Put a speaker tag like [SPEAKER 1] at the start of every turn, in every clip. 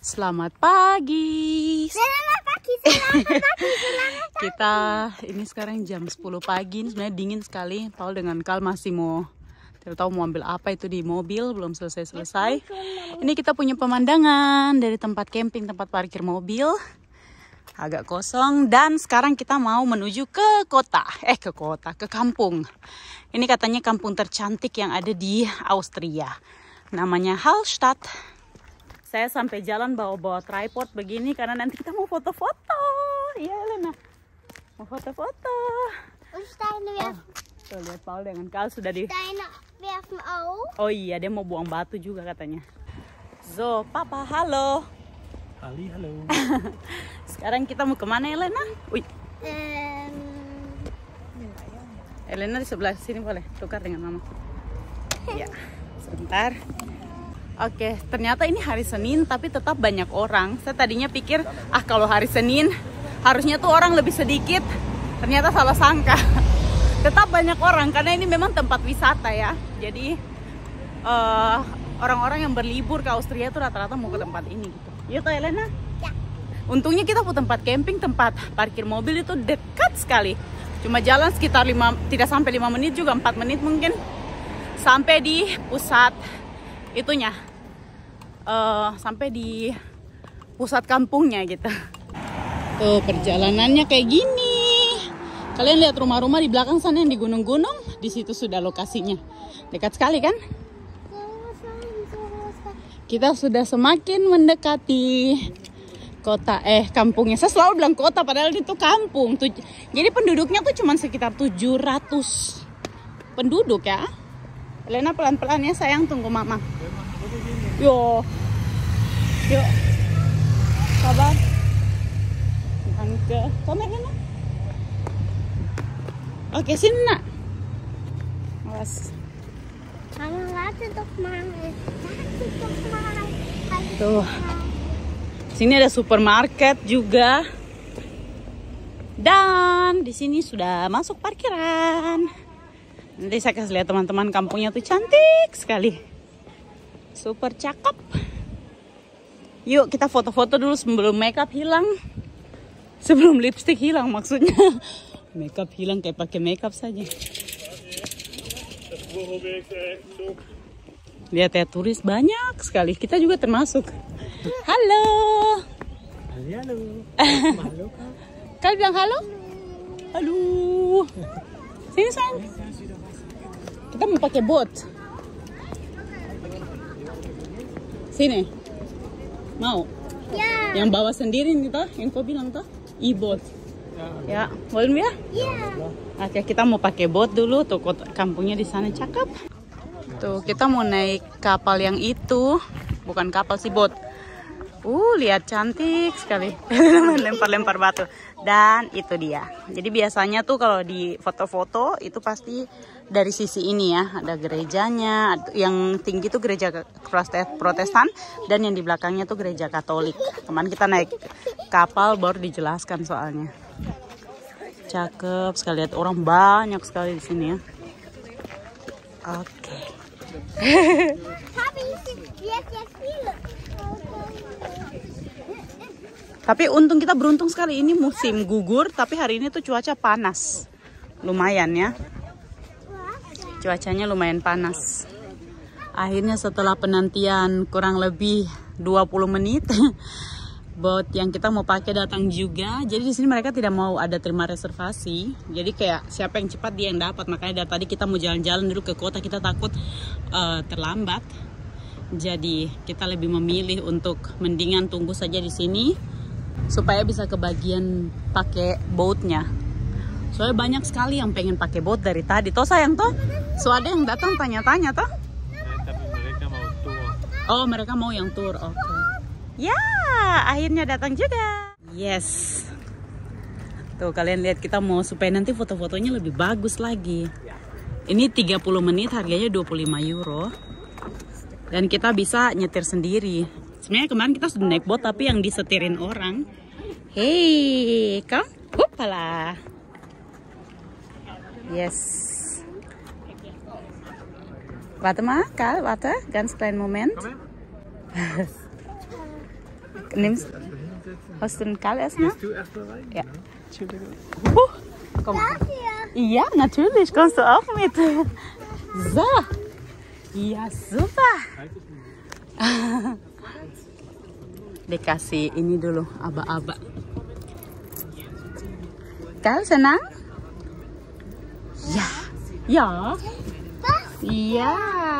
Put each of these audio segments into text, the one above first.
[SPEAKER 1] Selamat pagi.
[SPEAKER 2] Selamat pagi, selamat pagi.
[SPEAKER 1] Kita ini sekarang jam 10 pagi. Ini sebenarnya dingin sekali. Paul dengan Kal masih mau tidak tahu mau ambil apa itu di mobil, belum selesai. Ini kita punya pemandangan dari tempat camping, tempat parkir mobil. Agak kosong dan sekarang kita mau menuju ke kota. Ke kampung. Ini katanya kampung tercantik yang ada di Austria. Namanya Hallstatt. Saya sampai jalan bawa tripod begini karena nanti kita mau foto-foto. Iya, Elena. Mau foto-foto. Tuh, lihat Paul dengan Kal sudah di... Oh iya, dia mau buang batu juga katanya. So, Papa, halo.
[SPEAKER 3] Halo.
[SPEAKER 1] Sekarang kita mau kemana, Elena? Wih. Elena di sebelah sini boleh tukar dengan Mama. Ya, sebentar. Oke, ternyata ini hari Senin tapi tetap banyak orang. Saya tadinya pikir, kalau hari Senin harusnya tuh orang lebih sedikit. Ternyata salah sangka. Tetap banyak orang karena ini memang tempat wisata ya. Jadi orang-orang yang berlibur ke Austria tuh rata-rata mau ke tempat ini gitu. Iya toh Elena?
[SPEAKER 2] Ya.
[SPEAKER 1] Untungnya kita ke tempat camping, tempat parkir mobil itu dekat sekali. Cuma jalan sekitar tidak sampai 5 menit juga, 4 menit mungkin. Sampai di pusat itunya. Sampai di pusat kampungnya gitu. Tuh perjalanannya kayak gini. Kalian lihat rumah-rumah di belakang sana yang di gunung-gunung. Di situ sudah lokasinya. Dekat sekali kan? Kita sudah semakin mendekati kota kampungnya. Saya selalu bilang kota padahal itu kampung. Jadi penduduknya tuh cuma sekitar 700 penduduk ya. Elena pelan-pelan ya sayang, tunggu Mama. Yuk, sabar. Angke, kamu Elena. Oke, sini nak. Awas. Tuh. Sini ada supermarket juga. Dan di sini sudah masuk parkiran. Nanti saya kasih lihat teman-teman, kampungnya tuh cantik sekali. Super cakep. Yuk kita foto-foto dulu sebelum makeup hilang. Sebelum lipstick hilang maksudnya. Makeup hilang kayak pakai makeup saja. Lihat ya, turis banyak sekali. Kita juga termasuk. Halo.
[SPEAKER 3] Halo.
[SPEAKER 1] Kalian bilang halo? Halo. Sini sayang. Kita mau pakai bot. Sini. Mau?
[SPEAKER 2] Ya.
[SPEAKER 1] Yang bawa sendiri nih toh, yang kau bilang toh, e-bot. Ya, boleh ya?
[SPEAKER 2] Ya.
[SPEAKER 1] Oke, kita mau pakai bot dulu. Tuh kampungnya di sana cakep. Tuh, kita mau naik kapal yang itu. Bukan kapal sih, bot. Lihat cantik sekali. Lempar-lempar batu. Dan itu dia. Jadi biasanya tuh kalau di foto-foto itu pasti dari sisi ini ya. Ada gerejanya. Yang tinggi tuh gereja Protestan. Dan yang di belakangnya tuh gereja Katolik. Kemarin kita naik kapal baru dijelaskan soalnya. Cakep sekali. Lihat orang banyak sekali di sini ya. Oke. Tapi untung kita beruntung sekali, ini musim gugur, tapi hari ini tuh cuaca panas. Lumayan ya. Cuacanya lumayan panas. Akhirnya setelah penantian kurang lebih 20 menit, bot yang kita mau pakai datang juga. Jadi di sini mereka tidak mau ada terima reservasi. Jadi kayak siapa yang cepat dia yang dapat. Makanya dari tadi kita mau jalan-jalan dulu ke kota, kita takut terlambat. Jadi kita lebih memilih untuk mendingan tunggu saja di sini supaya bisa kebagian pakai boatnya. Soalnya banyak sekali yang pengen pakai boat dari tadi. Toh sayang toh? So ada yang datang tanya-tanya toh?
[SPEAKER 3] Tapi mereka mau tour.
[SPEAKER 1] Oh mereka mau yang tour, oke. Ya, akhirnya datang juga. Yes. Tuh kalian lihat kita mau supaya nanti foto-fotonya lebih bagus lagi. Ini 30 menit harganya 25 euro. Dan kita bisa nyetir sendiri. Sebenarnya kemarin kita sudah naik bot tapi yang disetirin orang. Hey, kom, hopala. Yes. Warte mal, Karl, warte, ganz kleinen Moment. Nimmst, hast du einen Kall erstmal?
[SPEAKER 3] Du erstmal rein?
[SPEAKER 1] Ja. Entschuldigung. Komm. Ja, natürlich, kommst du auch mit. So. Ja, super. Dikasih ini dulu, aba-aba. Kal, senang? Ya. Ya. Iya.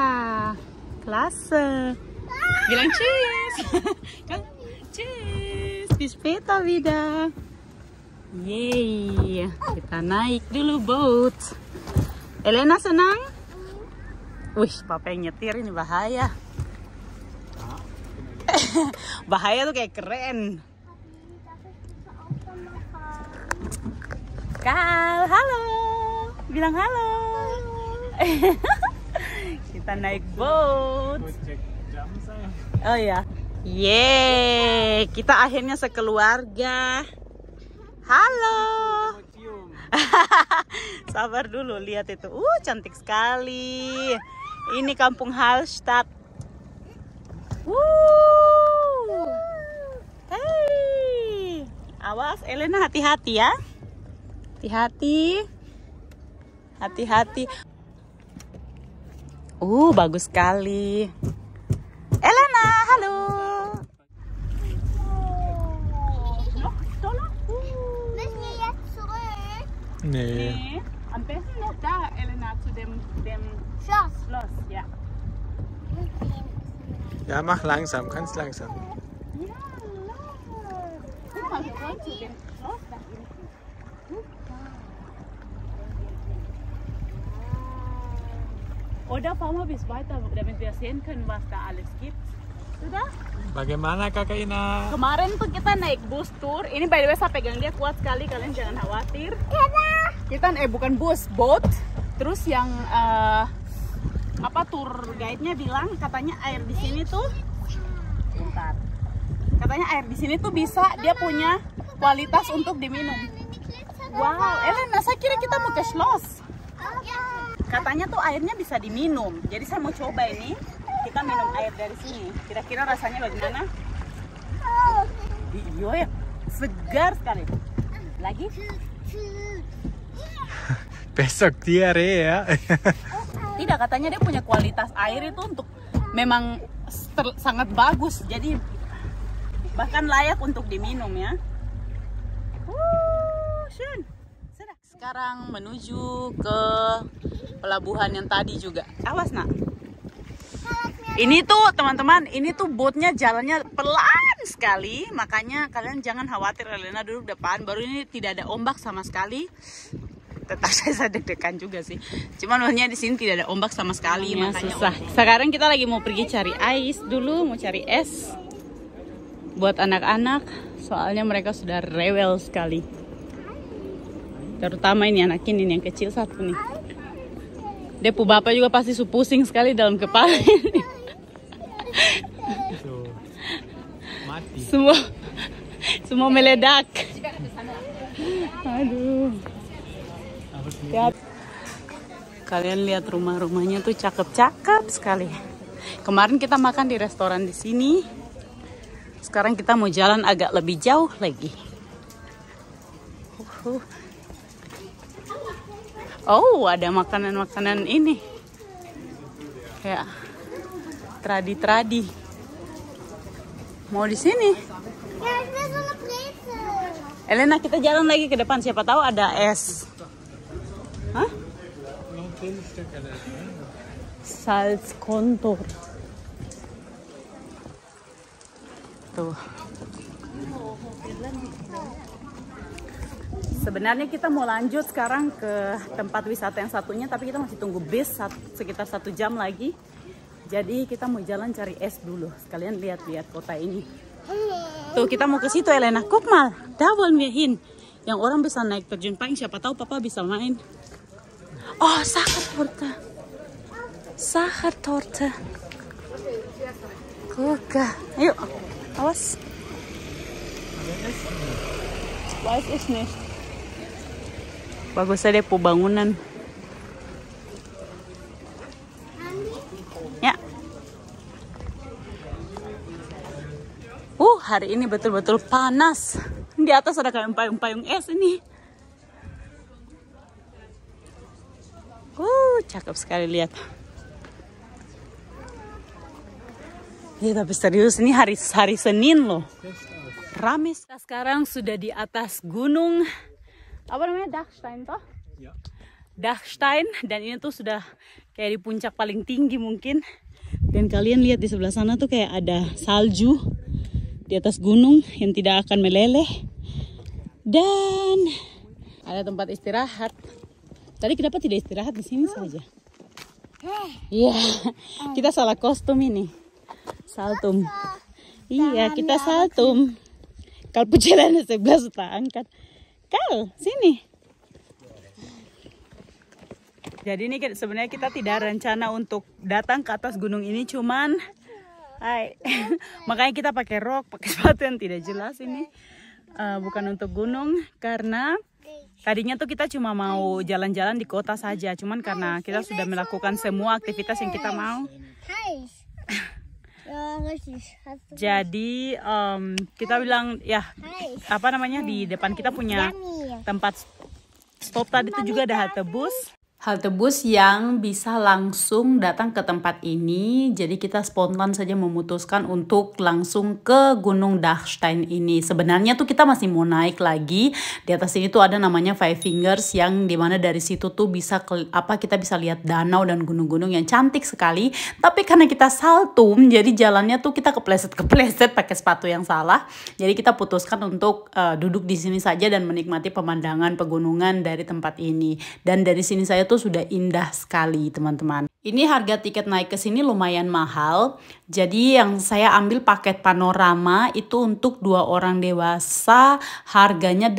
[SPEAKER 1] Klasse. Bilang tschüss. Kan? Tschüss. Bis später wieder. Yeay. Kita naik dulu boat. Elena senang? Wih, papa yang nyetir ini bahaya. Bahaya tuh kayak keren. Kal, halo. Bilang halo. Kita naik boat.
[SPEAKER 3] Cek jam saya.
[SPEAKER 1] Oh ya. Yeay, kita akhirnya sekeluarga. Halo.
[SPEAKER 3] Cium.
[SPEAKER 1] Sabar dulu, lihat itu. Cantik sekali. Ini kampung Hallstatt. Hey. Awas, Elena, hati-hati ya. Hati-hati. Hati-hati. Bagus sekali. Elena, halo.
[SPEAKER 2] Müssen wir jetzt zurück?
[SPEAKER 3] Nee.
[SPEAKER 1] Nee, am besten noch da, Elena, zu dem
[SPEAKER 2] Schloss.
[SPEAKER 1] Schloss, ja.
[SPEAKER 3] Ja, mach langsam, ganz langsam.
[SPEAKER 1] Ja, guck mal, wir wollen zu dem Schloss da hinten. Oder fahren wir bis weiter, damit wir sehen können, was da alles gibt. Sudah?
[SPEAKER 3] Bagaimana Kakak Ina?
[SPEAKER 1] Kemarin tuh kita naik bus tour. Ini by the way saya pegang dia kuat sekali, kalian jangan khawatir. Kita bukan bus, boat. Terus yang tour guide-nya bilang katanya air di sini tuh bentar. Katanya air di sini tuh bisa dia punya kualitas untuk diminum. Wow, Elena, saya kira kita mau ke Schloss. Katanya tuh airnya bisa diminum. Jadi saya mau coba ini. Kita minum air dari sini. Kira-kira rasanya bagaimana? Iya ya, segar sekali. Lagi?
[SPEAKER 3] Besok diare ya.
[SPEAKER 1] Tidak, katanya dia punya kualitas air itu untuk memang sangat bagus. Jadi bahkan layak untuk diminum ya. Schön. Sekarang menuju ke pelabuhan yang tadi juga. Awas nak. Ini tuh teman-teman, ini tuh boatnya jalannya pelan sekali, makanya kalian jangan khawatir. Elena duduk depan, baru ini tidak ada ombak sama sekali. Tetap saya deg-degan juga sih. Cuman maksudnya di sini tidak ada ombak sama sekali, makanya susah. Sekarang kita lagi mau pergi cari ais dulu, mau cari es buat anak-anak, soalnya mereka sudah rewel sekali. Terutama ini anak ini yang kecil satu nih. Depu bapak juga pasti pusing sekali dalam kepala ini.
[SPEAKER 3] So, mati.
[SPEAKER 1] Semua meledak. Aduh. Lihat. Kalian lihat rumah-rumahnya tuh cakep-cakep sekali. Kemarin kita makan di restoran di sini. Sekarang kita mau jalan agak lebih jauh lagi. Oh, ada makanan-makanan ini. Kayak tradi-tradi. Mau di sini?
[SPEAKER 2] Ja, ich will so eine Brezel.
[SPEAKER 1] Elena, kita jalan lagi ke depan. Siapa tahu ada es. Hah? Salzkontor. Tuh. Sebenarnya kita mau lanjut sekarang ke tempat wisata yang satunya, tapi kita masih tunggu bis sekitar 1 jam lagi. Jadi kita mau jalan cari es dulu. Sekalian lihat-lihat kota ini. Tuh kita mau ke situ, Elena. Guck mal, da wollen wir hin. Yang orang bisa naik terjun payung, siapa tahu papa bisa main. Oh, Sachertorte. Sachertorte. Guck. Ayo, awas. Weiß ich nicht. Bagus ada bangunan. Ya. hari ini betul-betul panas. Di atas ada kayak payung-payung es ini. Cakep sekali, lihat. Ya, tapi serius ini hari Senin loh. Rame. Kita sekarang sudah di atas gunung. Apa namanya? Dachstein toh?
[SPEAKER 3] Ya.
[SPEAKER 1] Dachstein, dan ini tuh sudah kayak di puncak paling tinggi mungkin. Dan kalian lihat di sebelah sana tuh kayak ada salju di atas gunung yang tidak akan meleleh. Dan ada tempat istirahat. Tadi kenapa tidak istirahat di sini saja? Iya, kita salah kostum ini. Saltum. Iya, kita saltum. Kal pucelan sebelah sudah angkat. Kal, sini. Jadi ini sebenarnya kita tidak rencana untuk datang ke atas gunung ini, cuman makanya kita pakai rok, pakai sepatu yang tidak jelas ini. Bukan untuk gunung, karena tadinya tuh kita cuma mau jalan-jalan di kota saja, cuman karena kita sudah melakukan semua aktivitas yang kita mau. Jadi kita bilang ya, apa namanya, di depan kita punya tempat stop tadi itu juga ada halte bus. Halte bus yang bisa langsung datang ke tempat ini. Jadi kita spontan saja memutuskan untuk langsung ke Gunung Dachstein ini. Sebenarnya tuh kita masih mau naik lagi. Di atas ini tuh ada namanya Five Fingers, yang dimana dari situ tuh bisa kita bisa lihat danau dan gunung-gunung yang cantik sekali. Tapi karena kita saltum, jadi jalannya tuh kita kepleset pakai sepatu yang salah. Jadi kita putuskan untuk duduk di sini saja dan menikmati pemandangan pegunungan dari tempat ini. Dan dari sini saya tuh sudah indah sekali, teman-teman. Ini harga tiket naik ke sini lumayan mahal. Jadi yang saya ambil paket panorama itu untuk 2 orang dewasa, harganya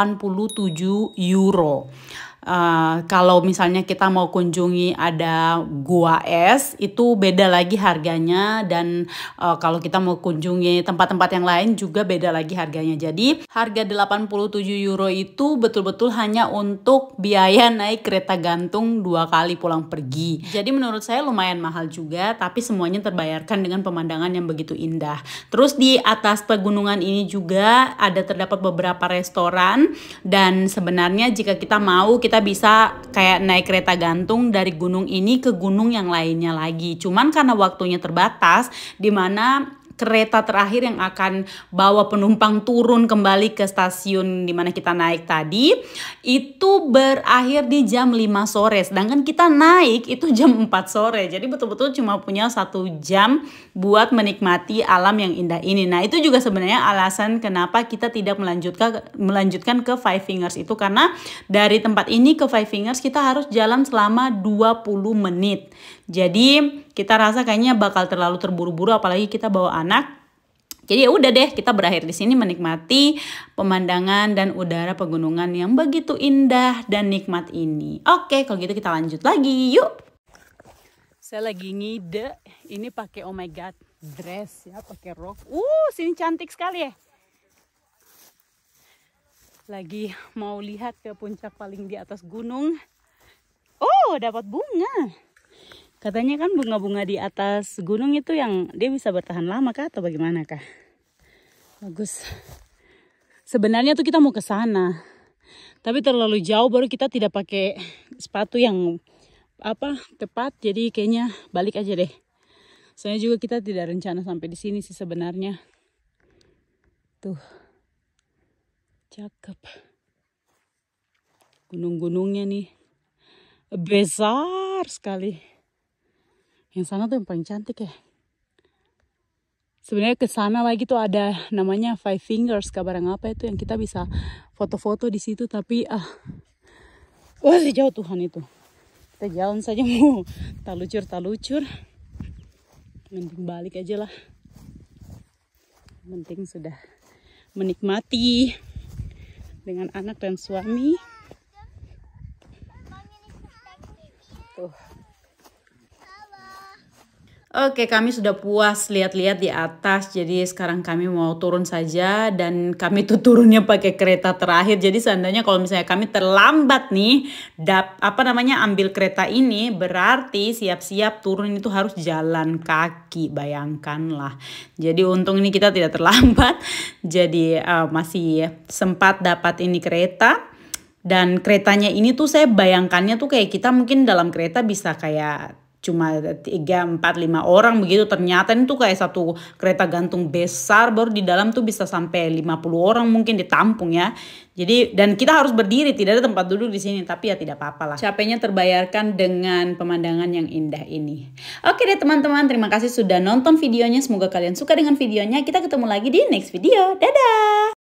[SPEAKER 1] 87 euro. Kalau misalnya kita mau kunjungi ada gua es, itu beda lagi harganya. Dan kalau kita mau kunjungi tempat-tempat yang lain juga beda lagi harganya. Jadi harga 87 euro itu betul-betul hanya untuk biaya naik kereta gantung 2 kali pulang pergi. Jadi menurut saya lumayan mahal juga, tapi semuanya terbayarkan dengan pemandangan yang begitu indah. Terus di atas pegunungan ini juga terdapat beberapa restoran, dan sebenarnya jika kita mau, kita bisa kayak naik kereta gantung dari gunung ini ke gunung yang lainnya lagi. Cuman karena waktunya terbatas, di mana kereta terakhir yang akan bawa penumpang turun kembali ke stasiun di mana kita naik tadi itu berakhir di jam 5 sore. Sedangkan kita naik itu jam 4 sore. Jadi betul-betul cuma punya 1 jam buat menikmati alam yang indah ini. Nah, itu juga sebenarnya alasan kenapa kita tidak melanjutkan ke Five Fingers itu, karena dari tempat ini ke Five Fingers kita harus jalan selama 20 menit. Jadi kita rasa kayaknya bakal terlalu terburu-buru, apalagi kita bawa anak. Jadi ya udah deh, kita berakhir di sini menikmati pemandangan dan udara pegunungan yang begitu indah dan nikmat ini. Oke, kalau gitu kita lanjut lagi, yuk. Saya lagi ngide, ini pakai oh my god dress ya, pakai rok. Sini cantik sekali ya. Lagi mau lihat ke puncak paling di atas gunung. Oh, dapat bunga. Katanya kan bunga-bunga di atas gunung itu yang dia bisa bertahan lama kah atau bagaimana kah? Bagus. Sebenarnya tuh kita mau ke sana, tapi terlalu jauh, baru kita tidak pakai sepatu yang tepat. Jadi kayaknya balik aja deh. Soalnya juga kita tidak rencana sampai di sini sih sebenarnya. Tuh, cakep. Gunung-gunungnya nih besar sekali. Yang sana tuh yang paling cantik ya. Sebenarnya ke sana lagi tuh ada namanya Five Fingers, kabarang apa itu yang kita bisa foto-foto di situ, tapi sejauh Tuhan itu. Kita jalan saja mau talucur. Mending balik aja lah. Penting sudah menikmati dengan anak dan suami. Tuh. Oke, kami sudah puas lihat-lihat di atas. Jadi sekarang kami mau turun saja dan kami tuh turunnya pakai kereta terakhir. Jadi seandainya kalau misalnya kami terlambat nih, ambil kereta ini, berarti siap-siap turun itu harus jalan kaki. Bayangkanlah. Jadi untung ini kita tidak terlambat. Jadi masih sempat dapat ini kereta. Dan keretanya ini tuh saya bayangkannya tuh kayak kita mungkin dalam kereta bisa kayak cuma 3, 4, 5 orang begitu. Ternyata itu kayak satu kereta gantung besar, baru di dalam tuh bisa sampai 50 orang mungkin ditampung ya. Jadi dan kita harus berdiri, tidak ada tempat duduk di sini, tapi ya tidak apa-apa lah. Capeknya terbayarkan dengan pemandangan yang indah ini. Oke deh teman-teman, terima kasih sudah nonton videonya. Semoga kalian suka dengan videonya. Kita ketemu lagi di next video. Dadah!